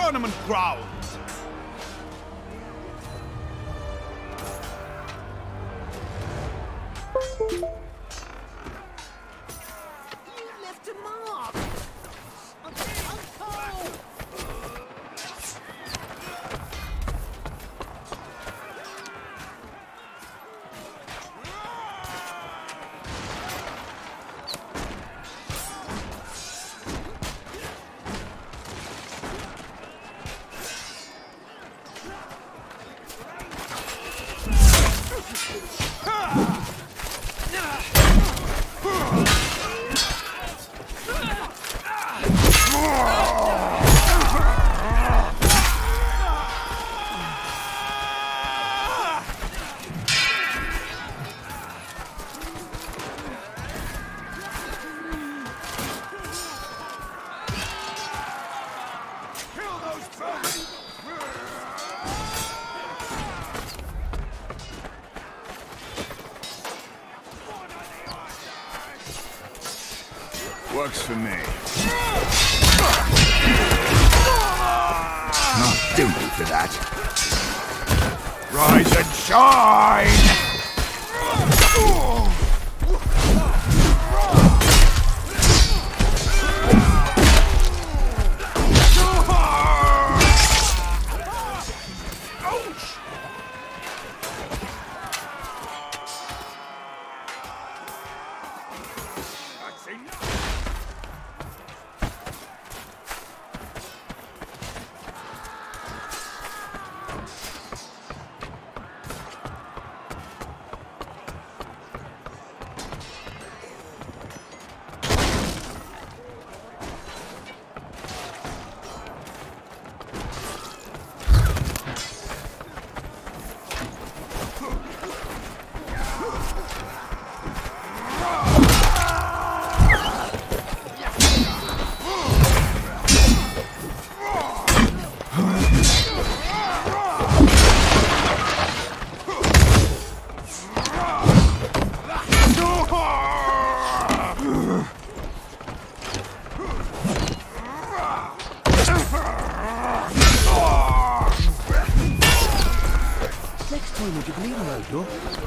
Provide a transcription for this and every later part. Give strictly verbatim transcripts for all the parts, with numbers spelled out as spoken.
tournament grounds. You left a mark. I'm, I'm cold. Works for me. Oh, don't wait for that. Rise and shine! Next time, would you believe me, Odo?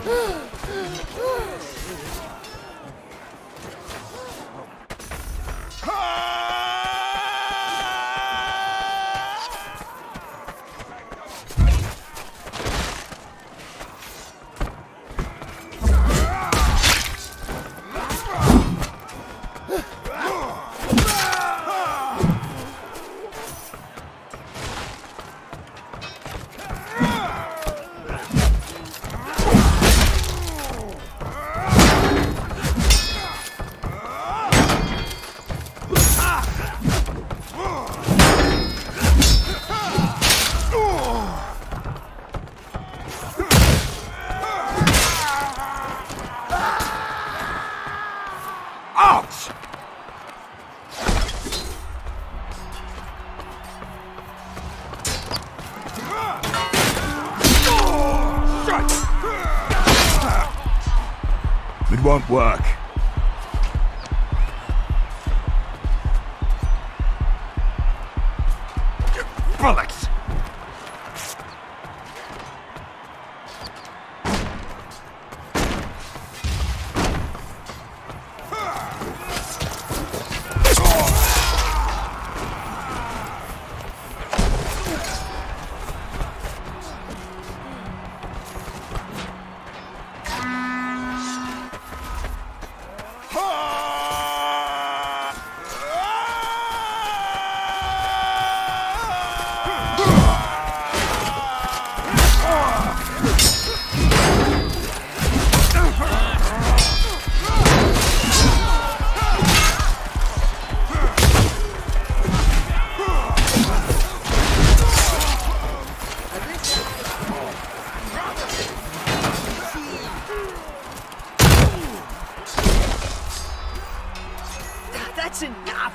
It won't work. Bullets! That's enough!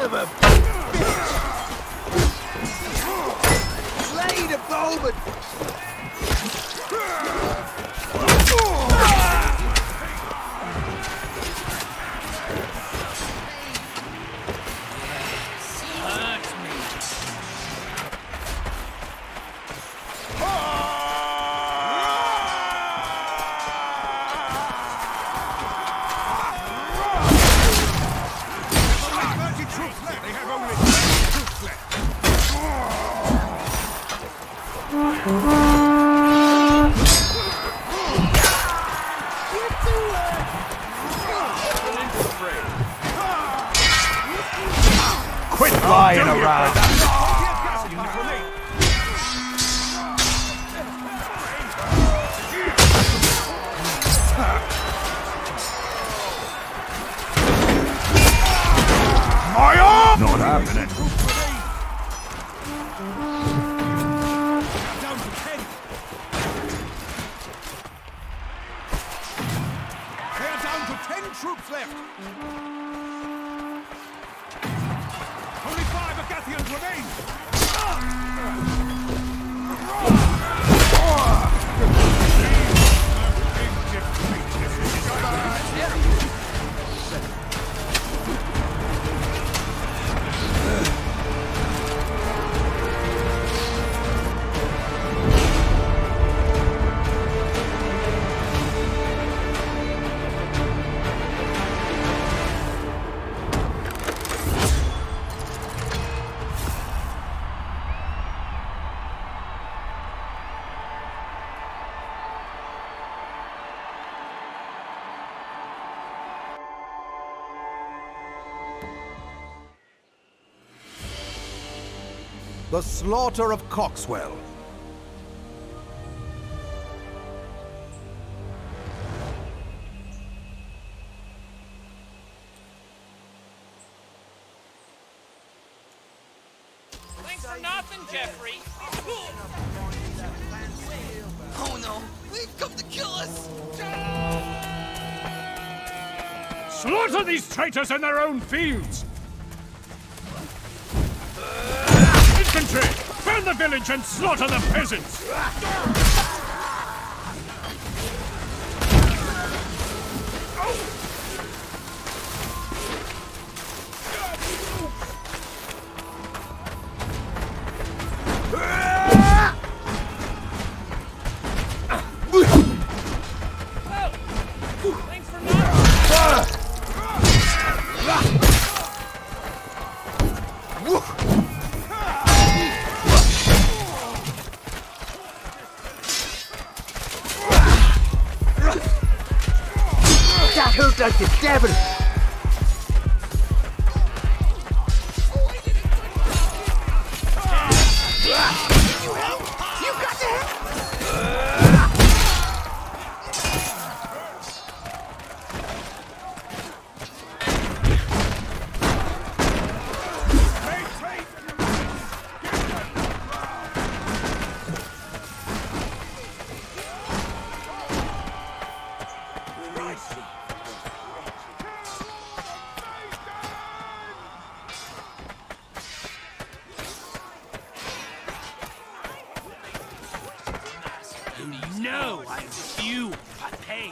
of a bitch! Blade of Bowman! Quit lying around! My arm! Not happening. Down to ten! They are down to ten troops left! Only five Agathians remain! The slaughter of Coxwell. Thanks for nothing, Jeffrey. Oh no! They've come to kill us! Slaughter these traitors in their own fields! Infantry! Burn the village and slaughter the peasants! Thanks for nothing. That hurt like the devil! No, I'm few, but paid.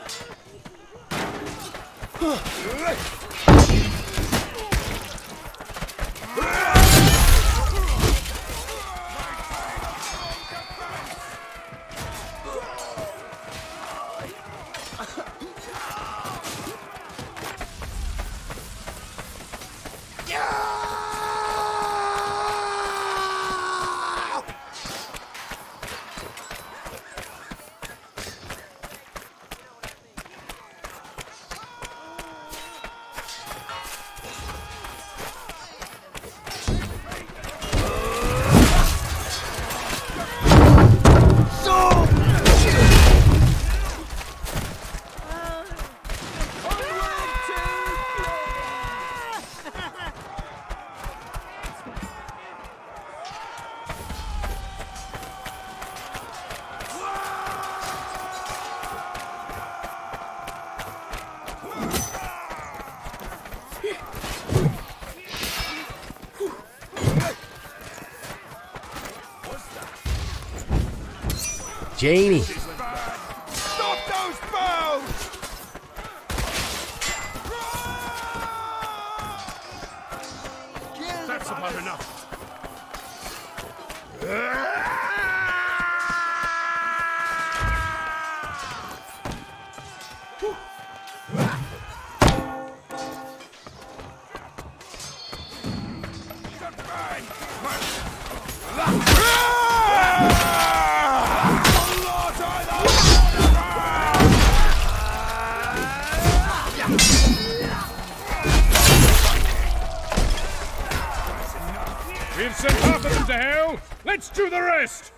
Janie. Stop those bows! That's about enough. We've sent half of them to hell. Let's do the rest.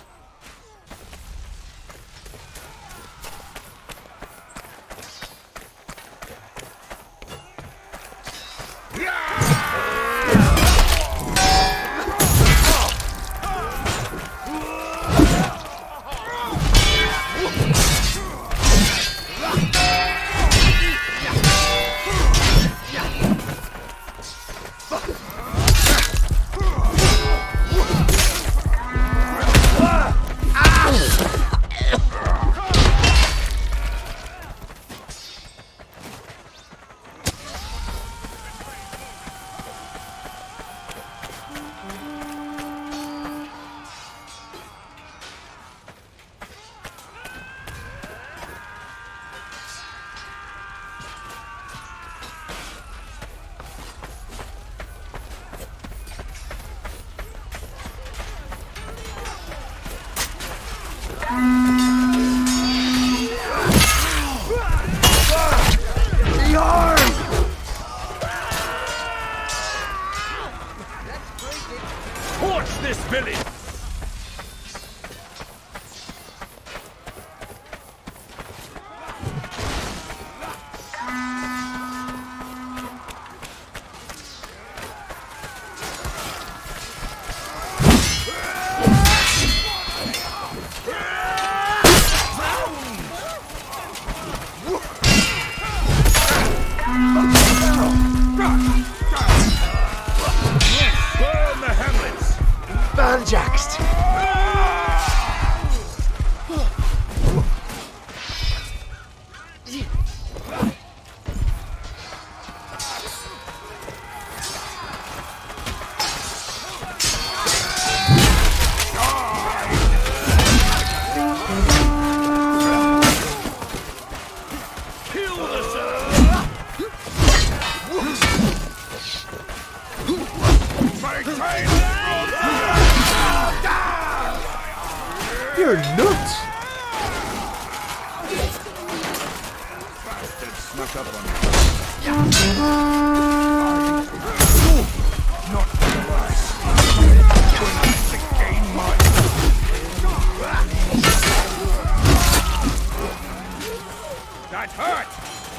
Torch this village! Banjaxed. You're nuts! Bastard snuck up on me. Not the worst. Going to gain my... That hurt!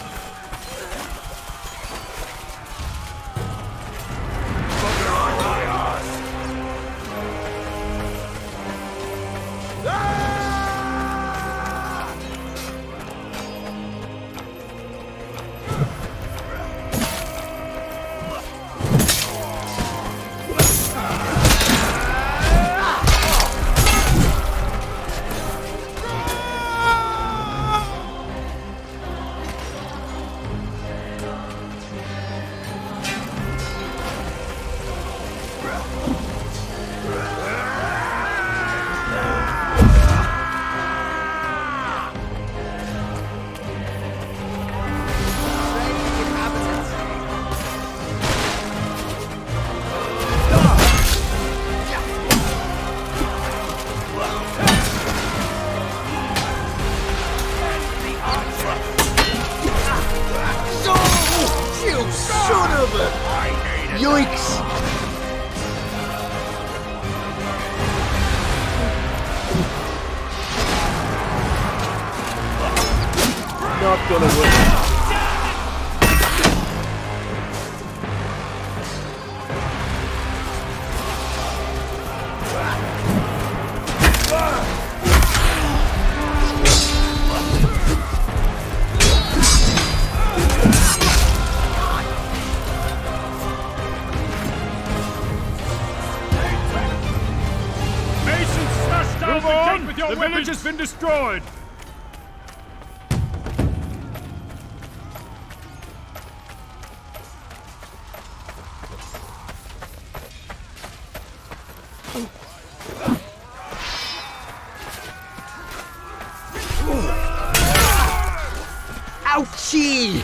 Son of a... Yikes! Not gonna work. Masons smashed down Move on! With your the weapons. Village has been destroyed! Ouchie!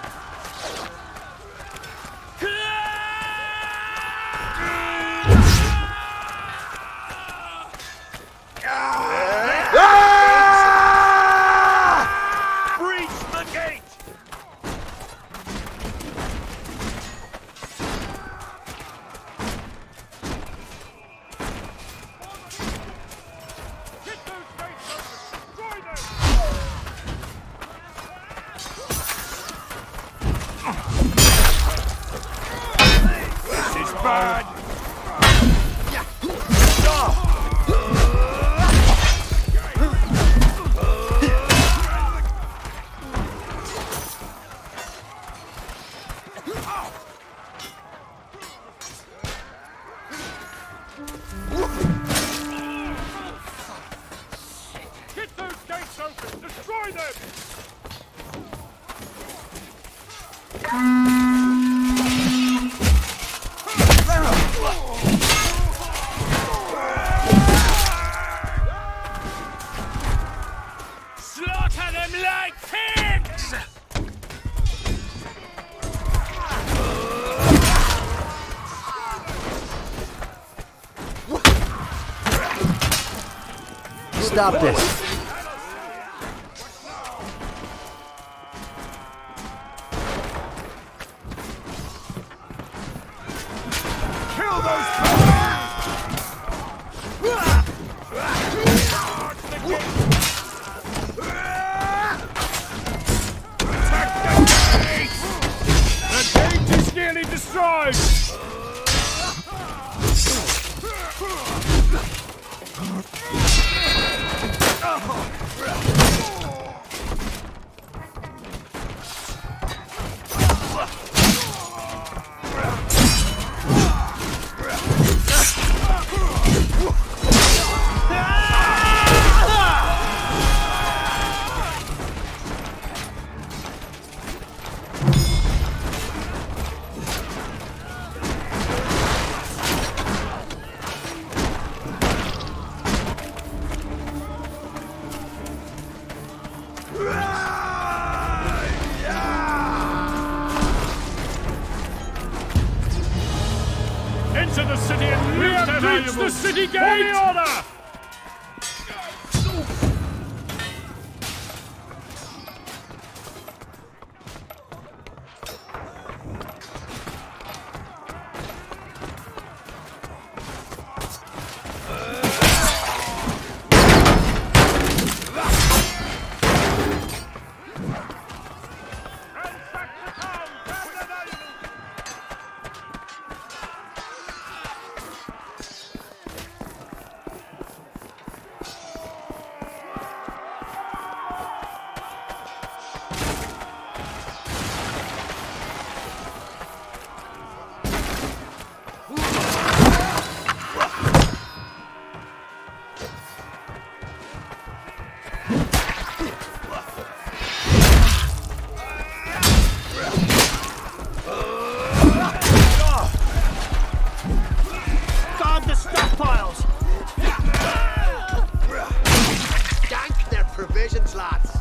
Slaughter them like pigs! Stop this. Kill those nearly destroyed! Into the city and we have reached the city gate! For the order! Provisions, lads.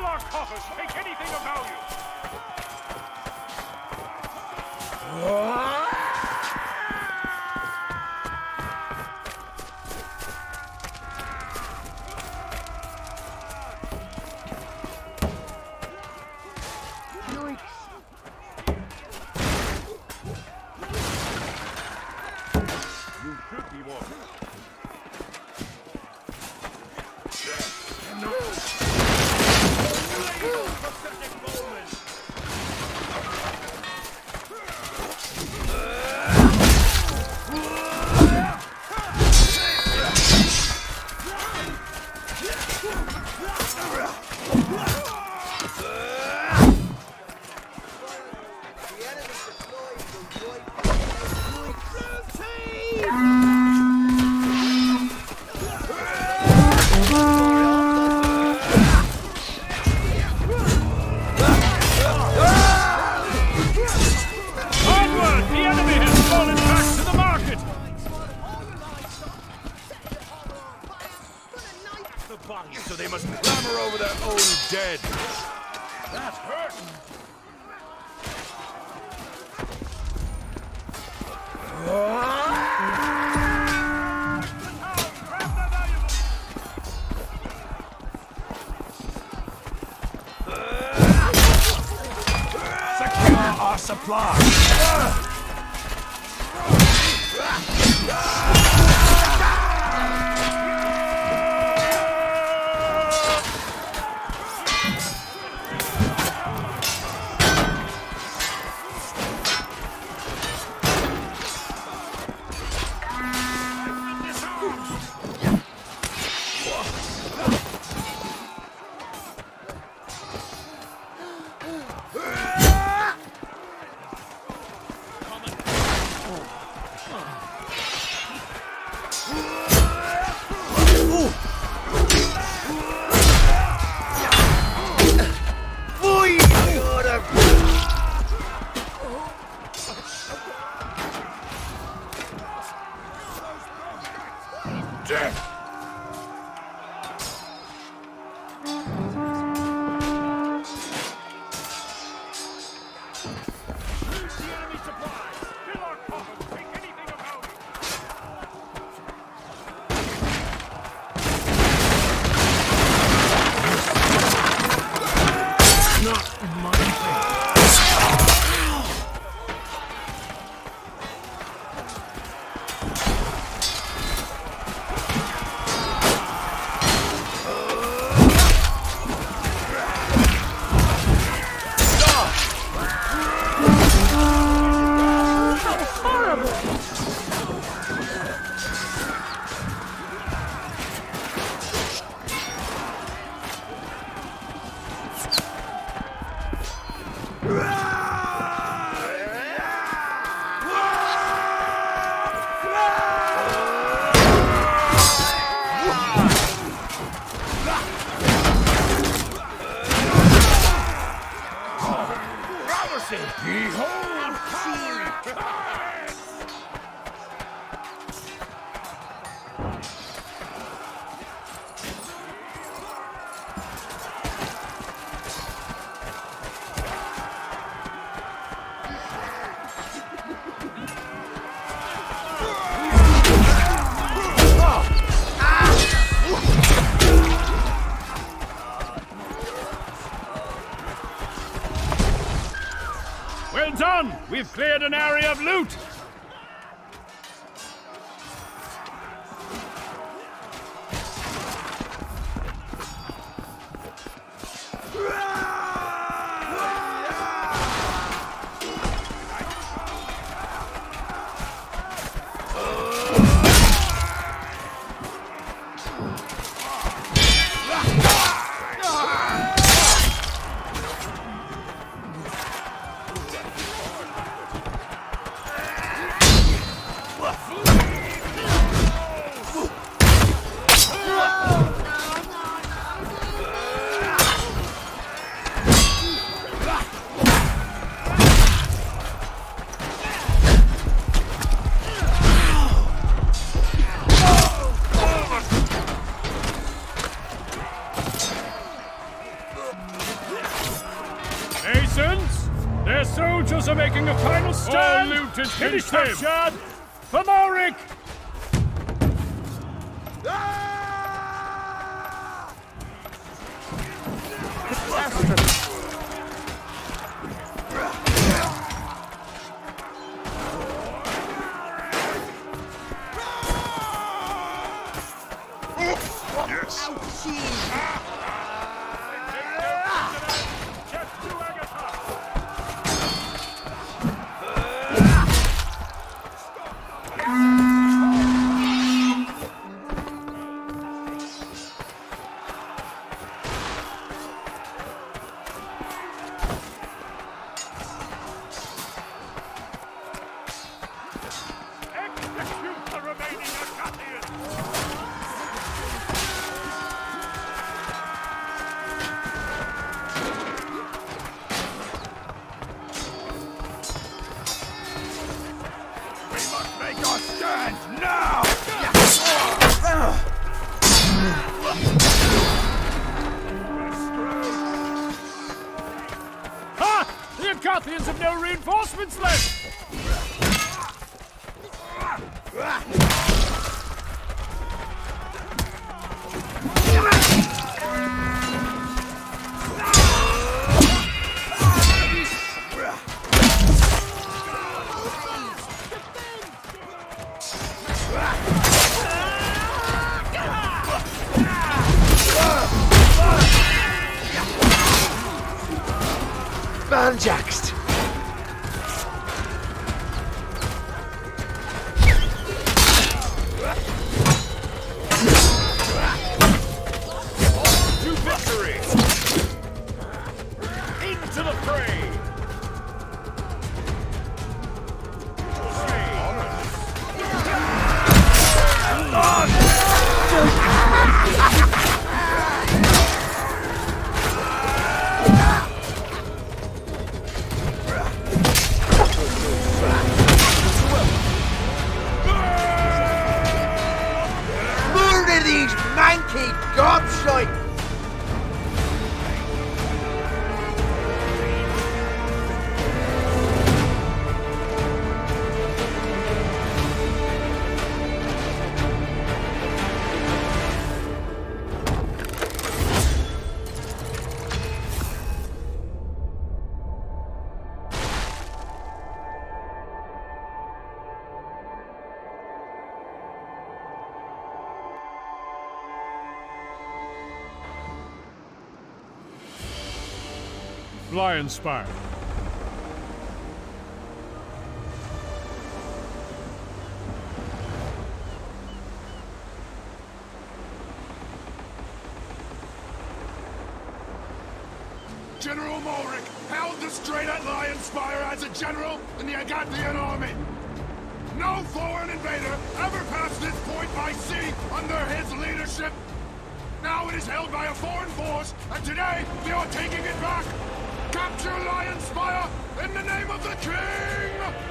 our coffers. Take anything of value. You should be more. So they must clamber over their own dead. That's hurting. Secure our supply. Well done! We've cleared an area of loot! Masons, their soldiers are making a final stand. All loot is finished, captured. For Morik! Carthians have no reinforcements left! Banjaxed! To victory! Into the fray! Murder these manky gobshite! Lion Spire. General Morik held the strait at Lion Spire as a general in the Agathian army. No foreign invader ever passed this point by sea under his leadership. Now it is held by a foreign force, and today they are taking it back. Capture Lion Spire in the name of the King!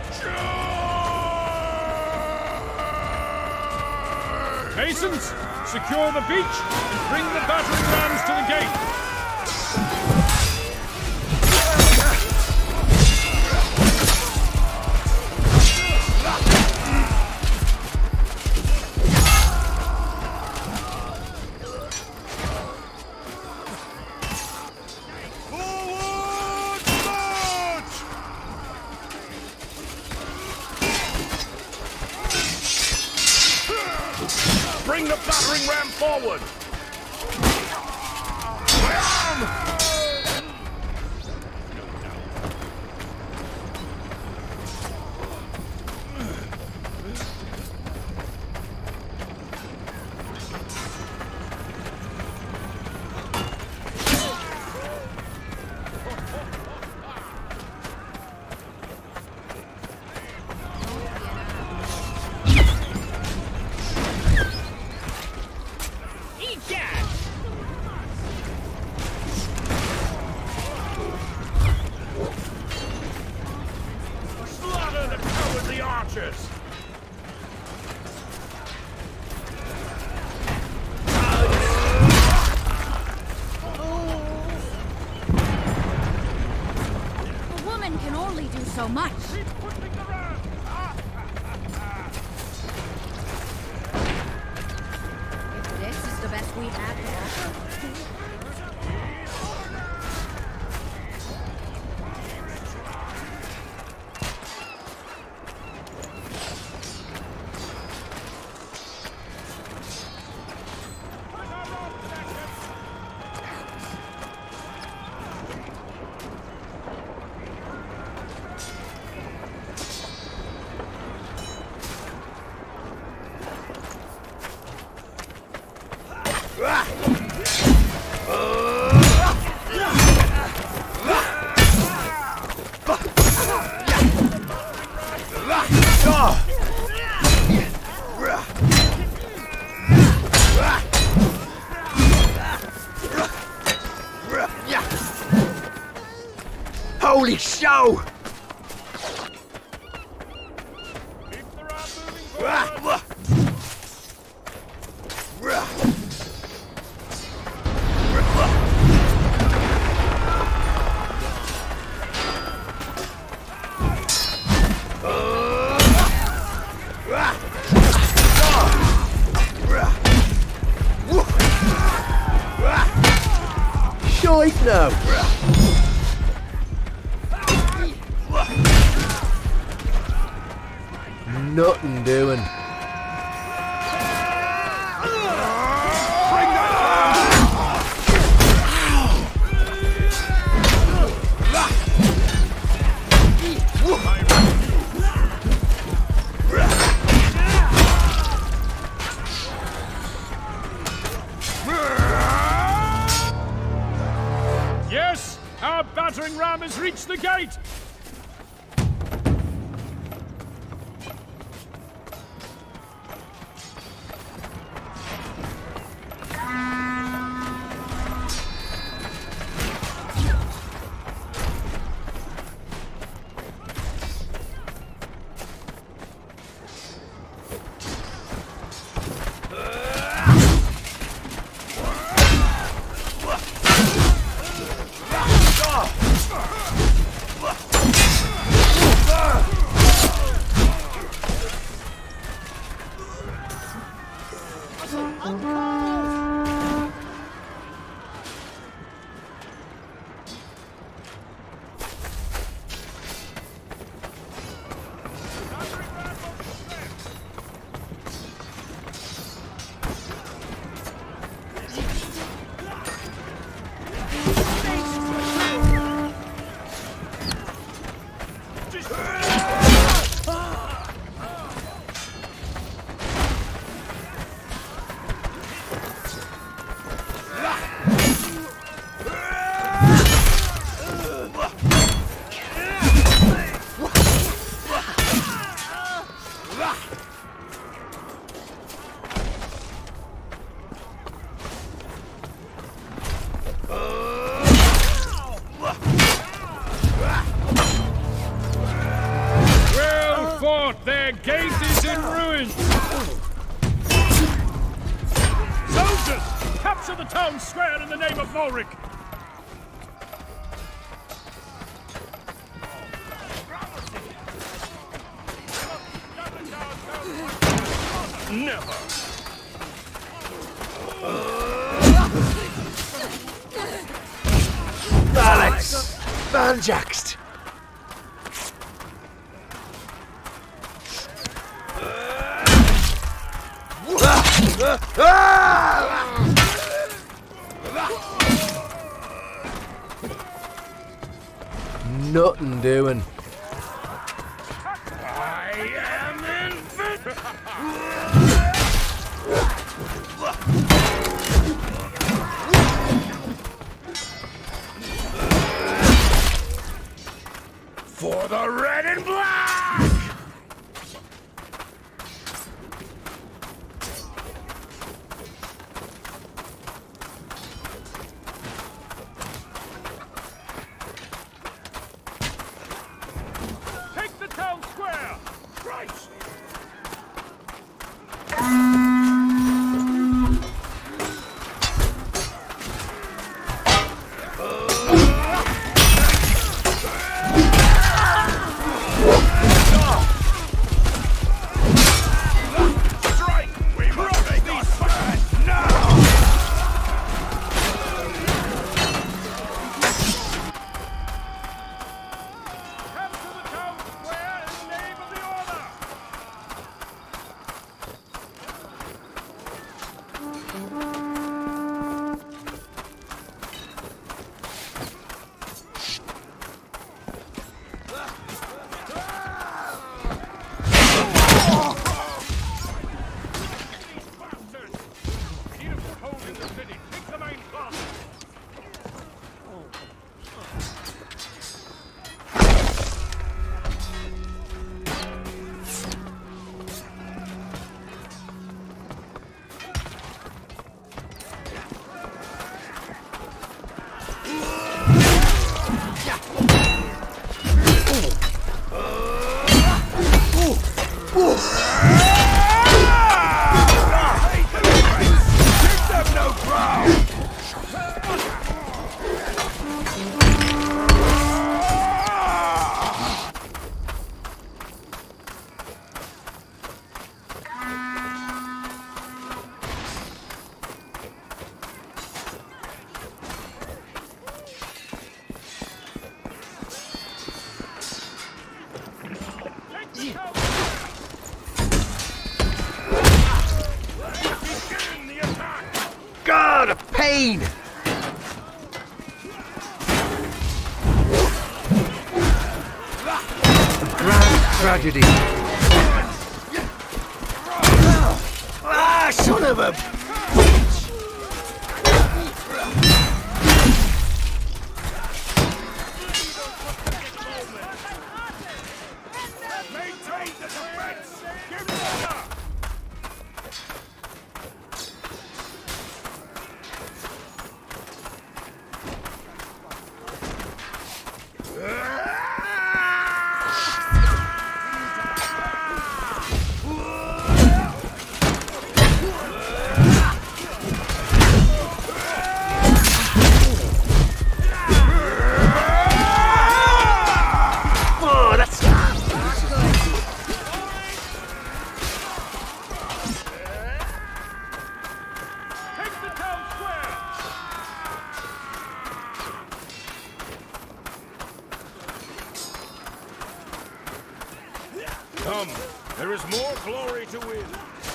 Charge! Masons, secure the beach and bring the battering rams to the gate. Bring the battering ram forward! Ram! so much. If this is the best we have to offer. Holy show! Shite now! Nothing doing. Yes, our battering ram has reached the gate. Their gate is in ruins! Soldiers! Capture the town square in the name of Ulrich! Never! Alex! Vanjaxt! Nothing doing. I am invincible! For the red and black! Take the town square! Christ! pain! A grand tragedy. Ah, son of a... Maintain the defense! Give me order! Oh, that's... Take the town square! Come, there is more glory to win.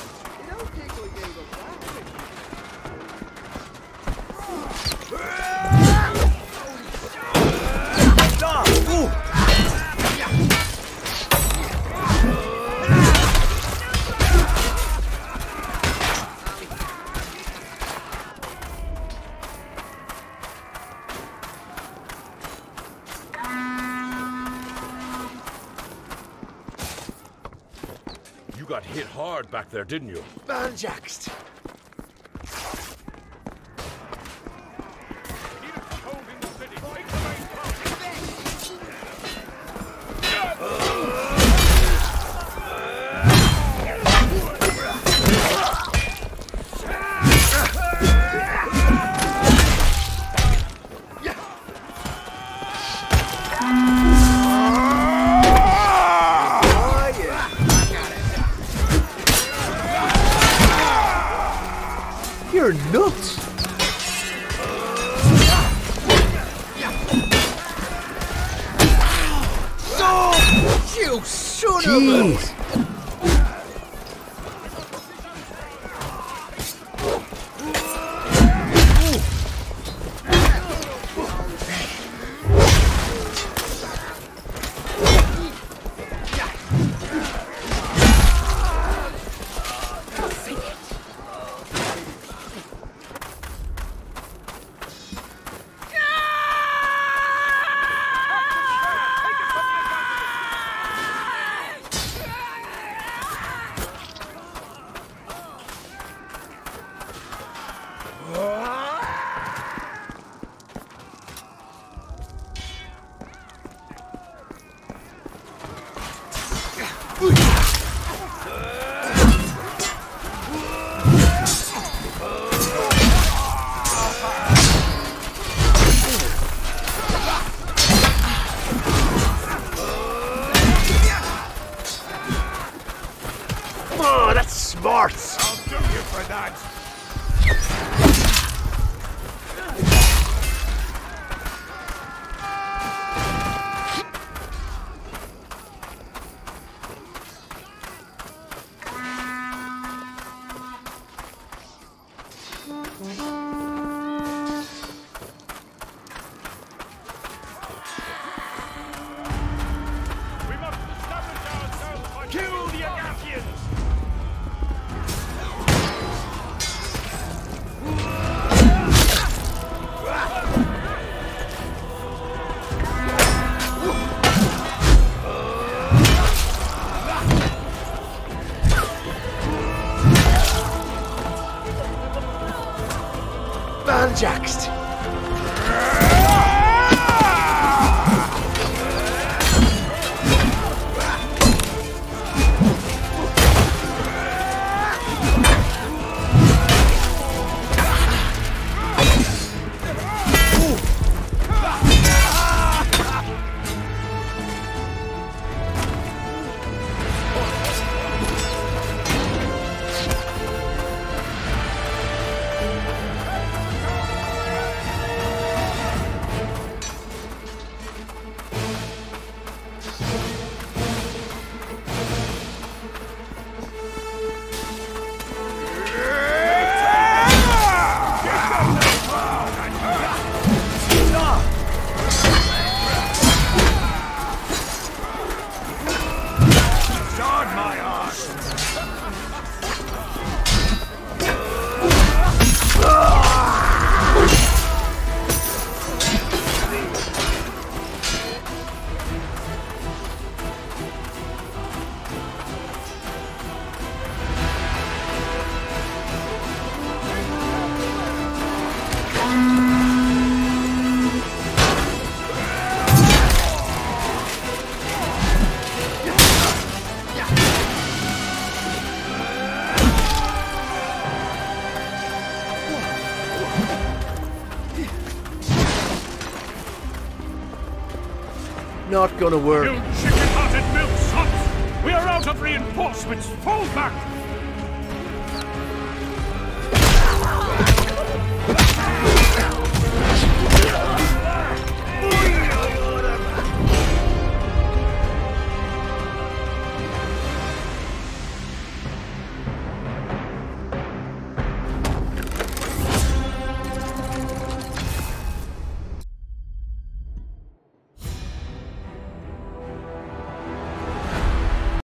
You got hit hard back there, didn't you? Banjaxed. Holding the city. Take the main post. You're nuts! Oh, you son Jeez. of Oh, that's smart! I'll do you for that. We must establish ourselves by kill the Agathians! not gonna work. You chicken-hearted milksops! We are out of reinforcements! Fall back!